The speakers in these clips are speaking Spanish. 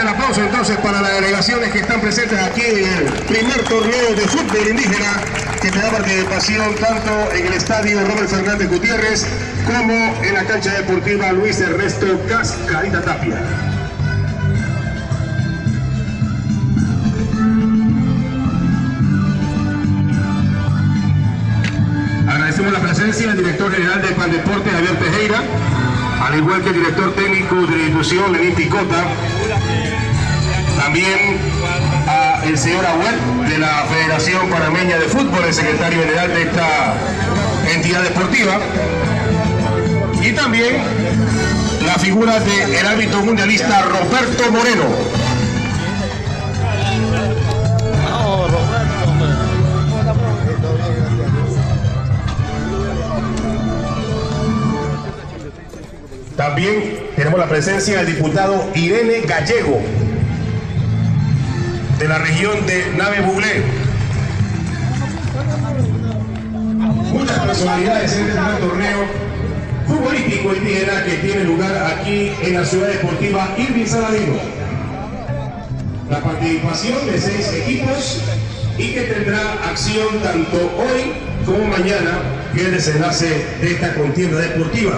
el aplauso entonces para las delegaciones que están presentes aquí en el primer torneo de fútbol indígena que tendrá participación tanto en el estadio Robert Fernández Gutiérrez como en la cancha deportiva Luis Ernesto Cascarita Tapia. Agradecemos la presencia del director general de Pandeportes, Javier Tejera, al igual que el director técnico de la institución, Lenín Picota, también al señor Agüel de la Federación Panameña de Fútbol, el secretario general de esta entidad deportiva, y también la figura del árbitro mundialista Roberto Moreno. También tenemos la presencia del diputado Irene Gallego, de la región de Nave Buglé. Muchas personalidades en este primer torneo futbolístico indígena que tiene lugar aquí en la ciudad deportiva Irving Saladino. La participación de 6 equipos y que tendrá acción tanto hoy como mañana, que es el desenlace de esta contienda deportiva.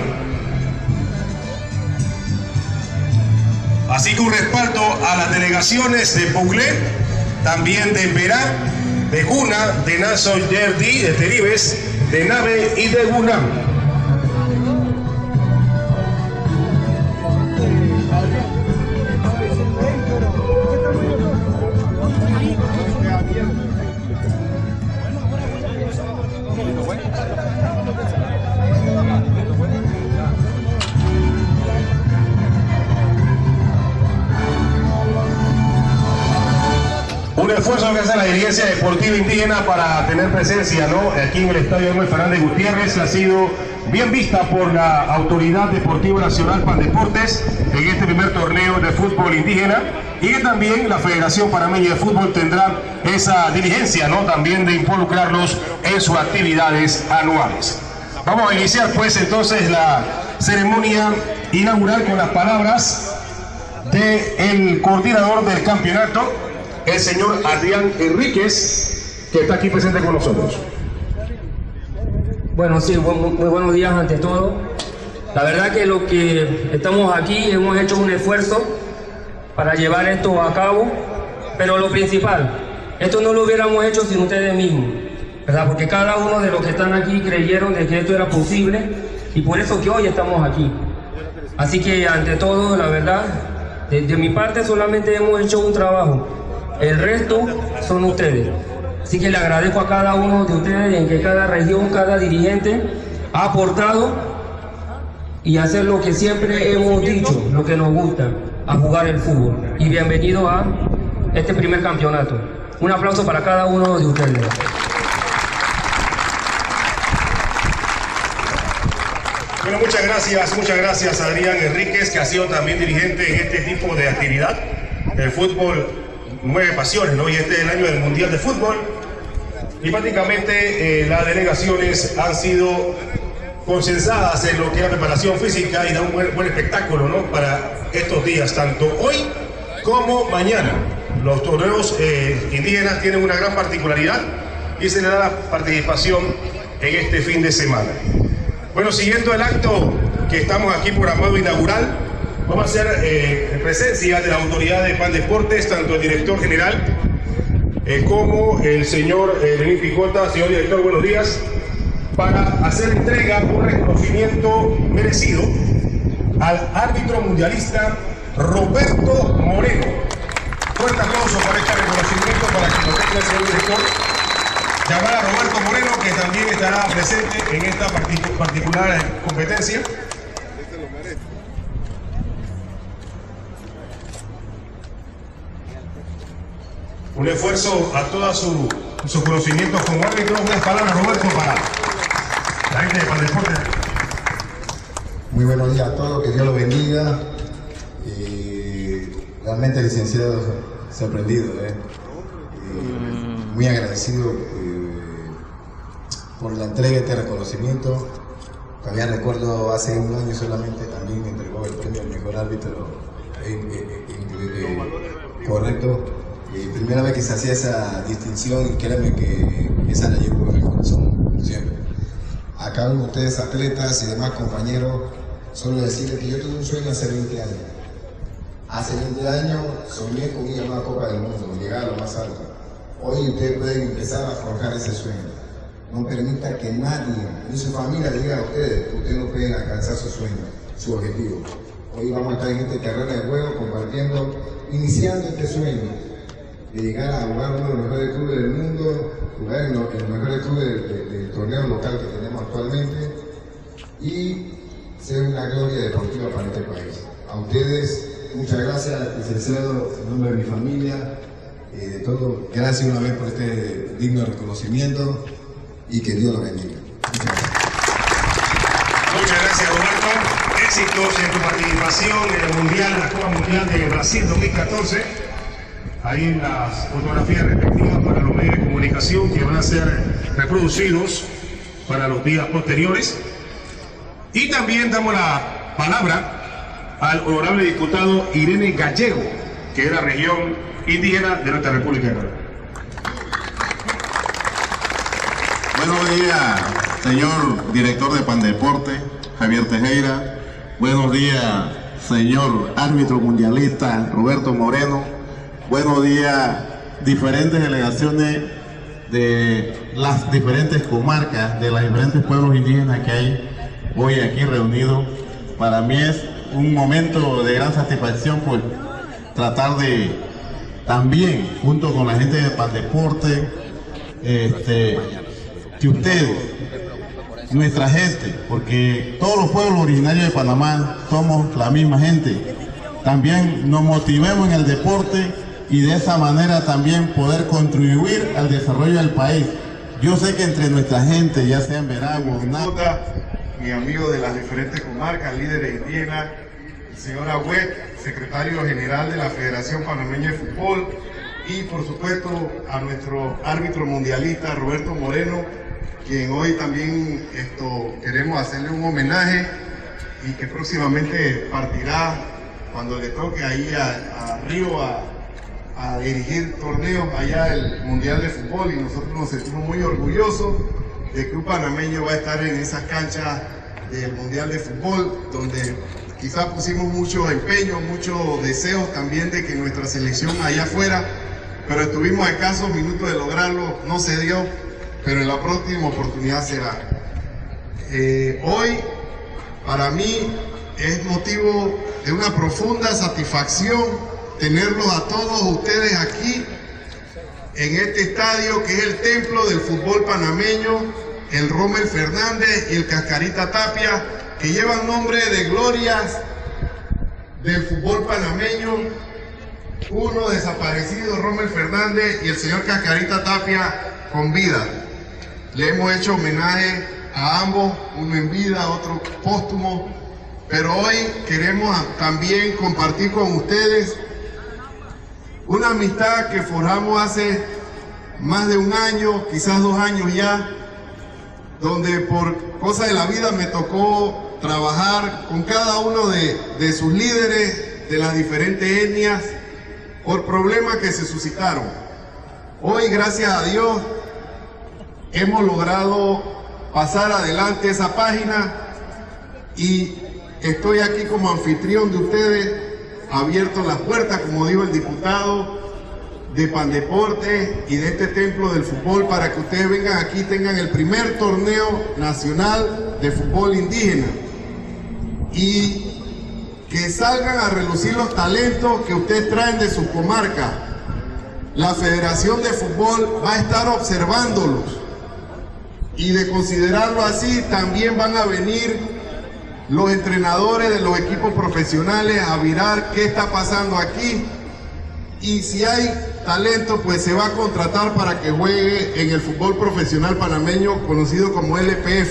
Así que un respaldo a las delegaciones de Buglé, también de Verá, de Juna, de Naso Yerdi, de Teribes, de Nave y de Gunam. Un esfuerzo que hace la dirigencia deportiva indígena para tener presencia, ¿no?, aquí en el estadio Robert Fernández Gutiérrez ha sido bien vista por la Autoridad Deportiva Nacional Pandeportes en este primer torneo de fútbol indígena, y que también la Federación Panameña de Fútbol tendrá esa diligencia, ¿no?, también de involucrarlos en sus actividades anuales. Vamos a iniciar pues entonces la ceremonia inaugural con las palabras del coordinador del campeonato, el señor Adrián Enríquez, que está aquí presente con nosotros. Bueno, sí, muy buenos días ante todo. La verdad que lo que estamos aquí hemos hecho un esfuerzo para llevar esto a cabo, pero lo principal, esto no lo hubiéramos hecho sin ustedes mismos, ¿verdad? Porque cada uno de los que están aquí creyeron de que esto era posible y por eso que hoy estamos aquí. Así que ante todo, la verdad, de mi parte solamente hemos hecho un trabajo. El resto son ustedes. Así que le agradezco a cada uno de ustedes en que cada región, cada dirigente ha aportado y hacer lo que siempre hemos dicho, lo que nos gusta, a jugar el fútbol. Y bienvenido a este primer campeonato. Un aplauso para cada uno de ustedes. Bueno, muchas gracias Adrián Enríquez, que ha sido también dirigente en este tipo de actividad. El fútbol mueve pasiones, ¿no? Y este es el año del Mundial de Fútbol. Y prácticamente las delegaciones han sido consensadas en lo que es la preparación física y da un buen espectáculo, ¿no?, para estos días, tanto hoy como mañana. Los torneos indígenas tienen una gran particularidad y se le da la participación en este fin de semana. Bueno, siguiendo el acto que estamos aquí programado inaugural, vamos a hacer en presencia de la autoridad de Pandeportes, tanto el director general como el señor Lenín Picota. Señor director, buenos días, para hacer entrega un reconocimiento merecido al árbitro mundialista Roberto Moreno. Fuerte aplauso para este reconocimiento, para que lo tenga el señor director. Llamar a Roberto Moreno, que también estará presente en esta particular competencia. Un esfuerzo a todos sus conocimientos como árbitro. Unas palabras, Roberto, para la gente de Pandeportes. Muy buenos días a todos, que Dios los bendiga. Realmente, licenciado, sorprendido, muy agradecido por la entrega de este reconocimiento. Todavía recuerdo hace un año solamente también me entregó el premio al mejor árbitro correcto. Primera vez que se hacía esa distinción, y créanme que esa la llevo en el corazón siempre. Acá ven ustedes, atletas y demás compañeros, solo decirles que yo tuve un sueño hace 20 años. Hace 20 años soñé con ir a una Copa del Mundo, llegar a lo más alto. Hoy ustedes pueden empezar a forjar ese sueño. No permita que nadie, ni su familia, le diga a ustedes que ustedes no pueden alcanzar su sueño, su objetivo. Hoy vamos a estar en este terreno de juego compartiendo, iniciando este sueño de llegar a jugar uno de los mejores clubes del mundo, jugar en los mejores clubes del torneo local que tenemos actualmente y ser una gloria deportiva para este país. A ustedes, muchas gracias, licenciado, en nombre de mi familia, de todo, gracias una vez por este digno reconocimiento y que Dios lo bendiga. Muchas gracias. Muchas gracias, Roberto. Éxitos en tu participación en el Mundial, la Copa Mundial de Brasil 2014. Ahí en las fotografías respectivas para los medios de comunicación que van a ser reproducidos para los días posteriores. Y también damos la palabra al honorable diputado Irene Gallego, que es la región indígena de nuestra República de Panamá. Buenos días, señor director de Pandeporte, Javier Tejera. Buenos días, señor árbitro mundialista, Roberto Moreno. Buenos días, diferentes delegaciones de las diferentes comarcas, de los diferentes pueblos indígenas que hay hoy aquí reunidos. Para mí es un momento de gran satisfacción por tratar de también, junto con la gente de Pandeporte, que ustedes, nuestra gente, porque todos los pueblos originarios de Panamá somos la misma gente, también nos motivemos en el deporte y de esa manera también poder contribuir al desarrollo del país. Yo sé que entre nuestra gente, ya sea en Veragua, Nata, mi amigo de las diferentes comarcas, líderes indígenas, el señor Agüet, secretario general de la Federación Panameña de Fútbol, y por supuesto a nuestro árbitro mundialista Roberto Moreno, quien hoy también queremos hacerle un homenaje y que próximamente partirá cuando le toque ahí a Río a dirigir torneos allá del Mundial de Fútbol, y nosotros nos sentimos muy orgullosos de que un panameño va a estar en esas canchas del Mundial de Fútbol, donde quizás pusimos mucho empeño, muchos deseos también de que nuestra selección allá afuera, pero estuvimos a escasos minutos de lograrlo, no se dio, pero en la próxima oportunidad será. Hoy, para mí, es motivo de una profunda satisfacción tenerlos a todos ustedes aquí en este estadio que es el templo del fútbol panameño, el Rommel Fernández y el Cascarita Tapia, que llevan nombre de glorias del fútbol panameño, uno desaparecido, Rommel Fernández, y el señor Cascarita Tapia con vida. Le hemos hecho homenaje a ambos, uno en vida, otro póstumo, pero hoy queremos también compartir con ustedes una amistad que forjamos hace más de un año, quizás 2 años ya, donde por cosas de la vida me tocó trabajar con cada uno de sus líderes de las diferentes etnias por problemas que se suscitaron. Hoy, gracias a Dios, hemos logrado pasar adelante esa página y estoy aquí como anfitrión de ustedes, abierto las puertas, como dijo el diputado, de Pandeporte y de este templo del fútbol, para que ustedes vengan aquí y tengan el primer torneo nacional de fútbol indígena y que salgan a relucir los talentos que ustedes traen de sus comarcas. La Federación de Fútbol va a estar observándolos y de considerarlo así también van a venir los entrenadores de los equipos profesionales a mirar qué está pasando aquí, y si hay talento pues se va a contratar para que juegue en el fútbol profesional panameño conocido como LPF.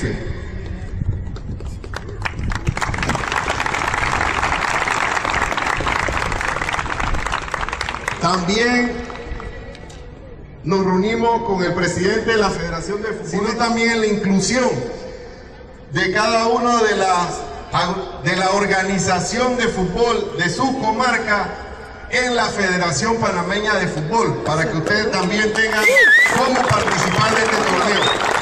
También nos reunimos con el presidente de la Federación de Fútbol, sino también la inclusión de cada una de las de la organización de fútbol de su comarca en la Federación Panameña de Fútbol, para que ustedes también tengan cómo participar de este torneo.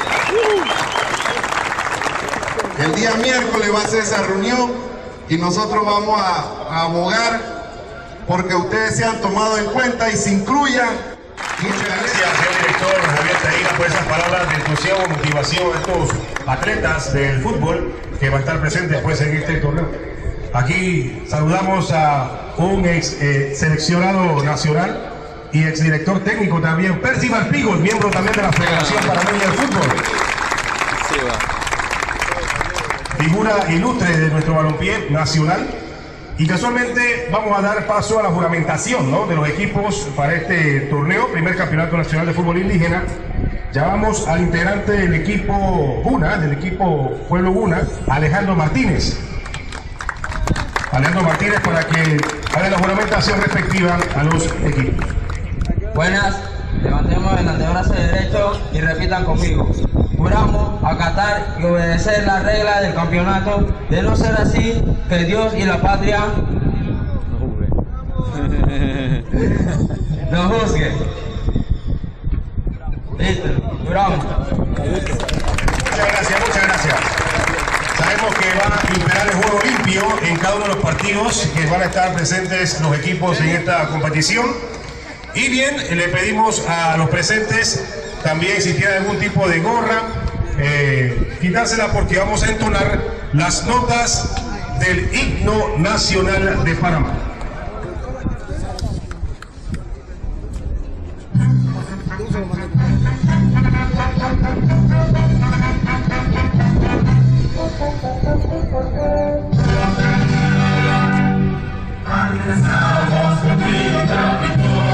El día miércoles va a ser esa reunión y nosotros vamos a abogar porque ustedes sean tomados en cuenta y se incluyan. Muchas gracias, señor director Javier Tejera, por esas palabras de entusiasmo, motivación a estos atletas del fútbol que va a estar presentes pues en este torneo. Aquí saludamos a un ex seleccionado nacional y ex director técnico también, Percival Pigos, miembro también de la Federación Panameña de Fútbol. Figura ilustre de nuestro balompié nacional. Y casualmente vamos a dar paso a la juramentación, ¿no?, de los equipos para este torneo, primer campeonato nacional de fútbol indígena. Llamamos al integrante del equipo Guna, del equipo Pueblo Guna, Alejandro Martínez. Alejandro Martínez, para que haga la juramentación respectiva a los equipos. Buenas, levantemos el antebrazo derecho y repitan conmigo. Juramos acatar y obedecer las reglas del campeonato, de no ser así, que Dios y la patria nos juzguen. Listo, juramos. Muchas gracias. Sabemos que va a imperar el juego limpio en cada uno de los partidos que van a estar presentes los equipos en esta competición. Y bien, le pedimos a los presentes también si tienen algún tipo de gorra, quitársela porque vamos a entonar las notas del himno nacional de Panamá. Estamos contigo,